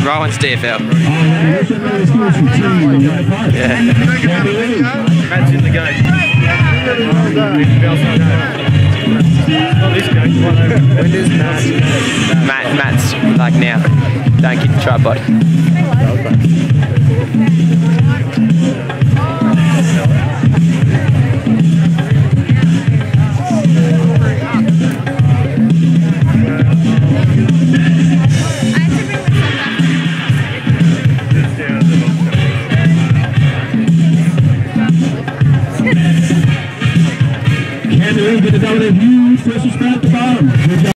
Rowan's DFL. Yeah. Matt's in the game. Not this game. When does Matt's like now. Don't get the tripod. Get the double view, first respect.